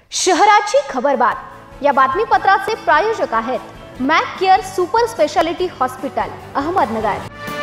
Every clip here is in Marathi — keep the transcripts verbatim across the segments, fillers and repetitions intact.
शहराची खबरबात या बातमीपत्राचे प्रायोजक आहेत Mac care super speciality hospital Ahmednagar.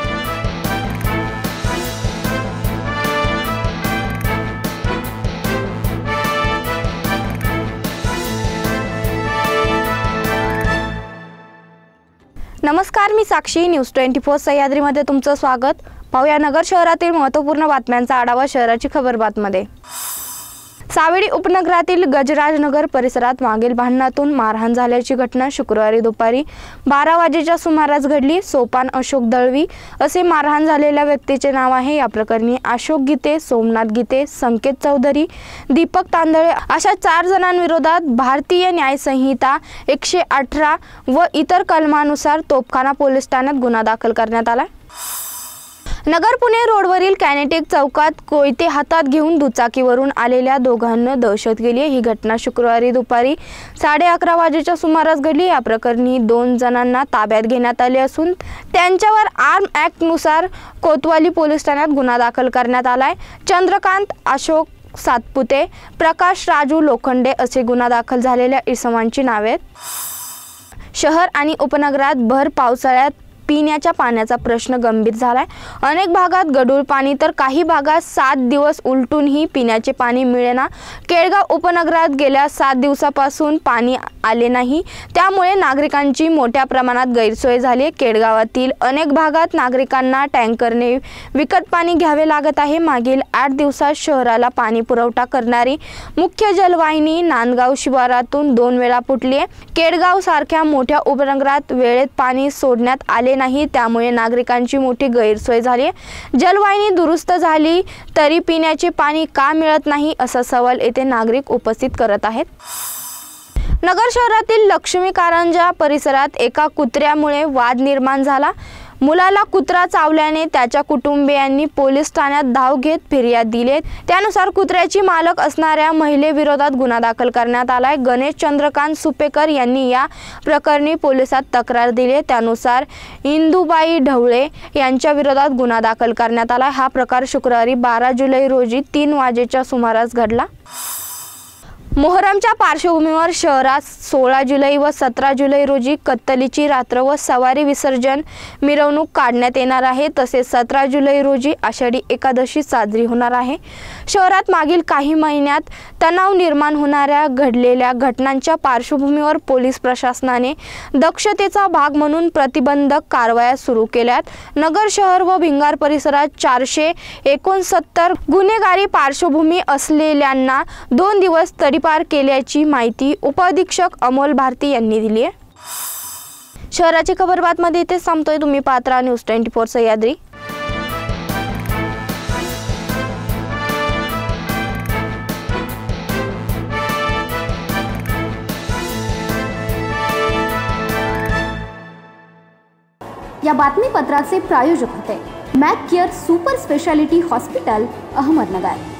नमस्कार, मी साक्षी। न्यूज ट्वेंटी फोर सह्याद्रीमध्ये तुमचं स्वागत। पाहूया नगर शहरातील महत्त्वपूर्ण बातम्यांचा आढावा शहराची खबरबातमध्ये। सावेडी उपनगरातील गजराजनगर परिसरात मागील भांडणातून मारहाण झाल्याची घटना शुक्रवारी दुपारी बारा वाजेच्या सुमारास घडली। सोपान अशोक दळवी असे मारहाण झालेल्या व्यक्तीचे नाव आहे। या प्रकरणी अशोक गीते, सोमनाथ गीते, संकेत चौधरी, दीपक तांदळे अशा चार जणांविरोधात भारतीय न्याय संहिता एकशे अठरा व इतर कलमानुसार तोफखाना पोलीस ठाण्यात गुन्हा दाखल करण्यात आला। नगर पुणे रोडवरील कॅनेटिक चौकात कोयते हातात घेऊन दुचाकीवरून आलेल्या दोघांना दहशत गेली। ही घटना शुक्रवारी दुपारी साडे अकरा वाजेच्या सुमारास घडली। या प्रकरणी दोन जणांना ताब्यात घेण्यात आले असून त्यांच्यावर आर्म ॲक्ट नुसार कोतवाली पोलीस ठाण्यात गुन्हा दाखल करण्यात आलाय। चंद्रकांत अशोक सातपुते, प्रकाश राजू लोखंडे असे गुन्हा दाखल झालेल्या इसमांची नावे आहेत। शहर आणि उपनगरात भर पावसाळ्यात पिण्याच्या पाण्याचा प्रश्न गंभीर झालाय। अनेक भागात गढूळ पाणी तर काही भागात सात दिवस उलटूनही पिण्याचे पाणी मिळेना। केळगाव उपनगरात गेल्या सात दिवसापासून पाणी आले नाही, त्यामुळे नागरिकांची मोठ्या प्रमाणात गैरसोय झाली। केळगावातील अनेक भागात नागरिकांना टँकरने विकत पाणी घ्यावे लागत आहे। मागील आठ दिवसात शहराला पाणी पुरवठा करणारी मुख्य जलवाहिनी नांदगाव शिवारातून दोन वेळा फुटली आहे। केळगाव सारख्या मोठ्या उपनगरात वेळेत पाणी सोडण्यात आले नाही, त्यामुळे नागरिकांची मोठी गैरसोय झाली। जलवाहिनी दुरुस्त झाली तरी पिण्याचे पाणी का मिळत नाही असा सवाल येथे नागरिक उपस्थित करत आहेत। नगर शहरातील लक्ष्मी कारंजा परिसरात एका कुत्र्यामुळे वाद निर्माण झाला। मुलाला कुत्रा चावल्याने त्याच्या कुटुंबियांनी पोलीस ठाण्यात धाव घेत फिर्याद दिली। त्यानुसार कुत्र्याची मालक असणाऱ्या महिलेविरोधात गुन्हा दाखल करण्यात आलाय। गणेश चंद्रकांत सुपेकर यांनी या प्रकरणी पोलिसात तक्रार दिली। त्यानुसार इंदुबाई ढवळे यांच्या विरोधात गुन्हा दाखल करण्यात आला। हा प्रकार शुक्रवारी बारा जुलै रोजी तीन वाजेच्या सुमारास घडला। मोहरमच्या पार्श्वभूमीवर शहरात सोळा जुलै व सतरा जुलै रोजी कत्तलीची रात्र व सवारी विसर्जन मिरवणूक काढण्यात येणार आहे। तसेच सतरा जुलै रोजी आषाढी एकादशी साजरी होणार आहे। शहरात मागील काही महिन्यात तणाव निर्माण होणाऱ्या घडलेल्या घटनांच्या पार्श्वभूमीवर पोलीस प्रशासनाने दक्षतेचा भाग म्हणून प्रतिबंधक कारवाया सुरू केल्यात। नगर शहर व भिंगार परिसरात चारशे एकोणसत्तर गुन्हेगारी पार्श्वभूमी असलेल्यांना दोन दिवस तरी पार केल्याची माहिती उपअधीक्षक अमोल भारती यांनी दिली आहे। शहराची खबरबातमध्ये इथे संपतोय। तुम्ही पाहत राहा न्यूज ट्वेंटी फोर सह्याद्री। या बातमीपत्राचे प्रायोजक होते Mac care super speciality hospital Ahmednagar.